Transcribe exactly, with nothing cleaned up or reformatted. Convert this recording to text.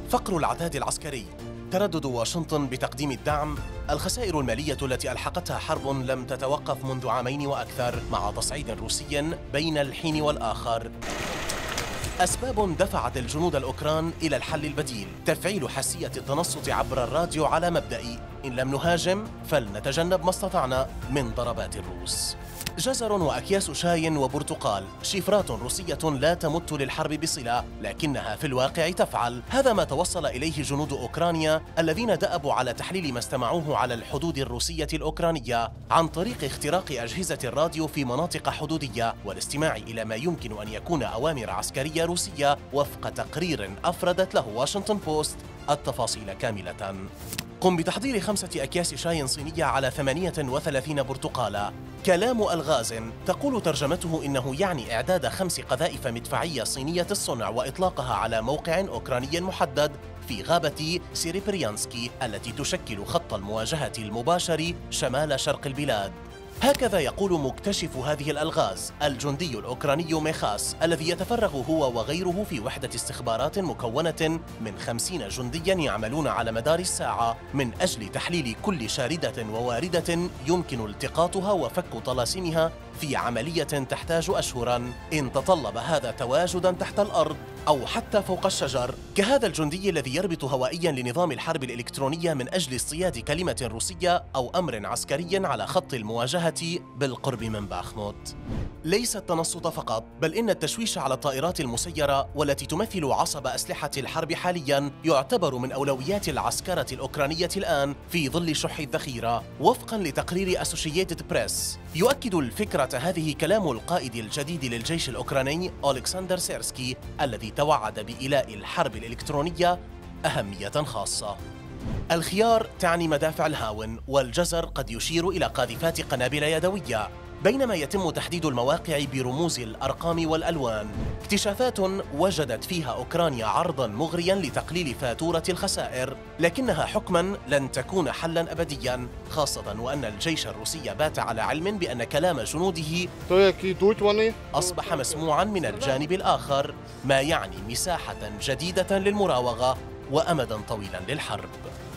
فقر العتاد العسكري، تردد واشنطن بتقديم الدعم، الخسائر المالية التي ألحقتها حرب لم تتوقف منذ عامين وأكثر مع تصعيد روسي بين الحين والآخر. أسباب دفعت الجنود الأوكران إلى الحل البديل، تفعيل حساسية التنصت عبر الراديو على مبدأ إن لم نهاجم فلنتجنب ما استطعنا من ضربات الروس. جزر وأكياس شاي وبرتقال، شفرات روسية لا تمت للحرب بصلة لكنها في الواقع تفعل. هذا ما توصل إليه جنود أوكرانيا الذين دأبوا على تحليل ما استمعوه على الحدود الروسية الأوكرانية عن طريق اختراق أجهزة الراديو في مناطق حدودية والاستماع إلى ما يمكن أن يكون أوامر عسكرية روسية وفق تقرير أفردت له واشنطن بوست. التفاصيل كاملة. قم بتحضير خمسة أكياس شاي صينية على ثمانية وثلاثين برتقالة. كلام ألغاز تقول ترجمته إنه يعني إعداد خمس قذائف مدفعية صينية الصنع وإطلاقها على موقع أوكراني محدد في غابة سيريبريانسكي التي تشكل خط المواجهة المباشر شمال شرق البلاد. هكذا يقول مكتشف هذه الألغاز الجندي الأوكراني ميخاس الذي يتفرغ هو وغيره في وحدة استخبارات مكونة من خمسين جنديا يعملون على مدار الساعة من أجل تحليل كل شاردة وواردة يمكن التقاطها وفك طلاسمها في عملية تحتاج أشهرا. إن تطلب هذا تواجدا تحت الأرض أو حتى فوق الشجر، كهذا الجندي الذي يربط هوائيا لنظام الحرب الإلكترونية من أجل اصطياد كلمة روسية أو أمر عسكري على خط المواجهة بالقرب من باخموت. ليس التنصت فقط، بل إن التشويش على الطائرات المسيرة والتي تمثل عصب أسلحة الحرب حاليا يعتبر من أولويات العسكرة الأوكرانية الآن في ظل شح الذخيرة. وفقا لتقرير أسوشييتد بريس، يؤكد الفكرة هذه كلام القائد الجديد للجيش الأوكراني أولكسندر سيرسكي الذي توعد بإيلاء الحرب الإلكترونية أهمية خاصة. الخيار تعني مدافع الهاون، والجزر قد يشير إلى قاذفات قنابل يدوية، بينما يتم تحديد المواقع برموز الأرقام والألوان. اكتشافات وجدت فيها أوكرانيا عرضاً مغرياً لتقليل فاتورة الخسائر، لكنها حكماً لن تكون حلاً أبدياً، خاصة وأن الجيش الروسي بات على علم بأن كلام جنوده أصبح مسموعاً من الجانب الآخر، ما يعني مساحة جديدة للمراوغة وأمداً طويلاً للحرب.